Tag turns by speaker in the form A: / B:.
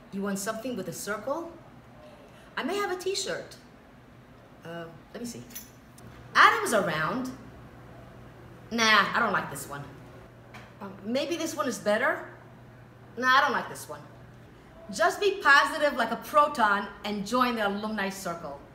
A: You want something with a circle? I may have a t-shirt. Let me see. Adam's around. Nah, I don't like this one. Maybe this one is better? Nah, I don't like this one. Just be positive like a proton and join the alumni circle.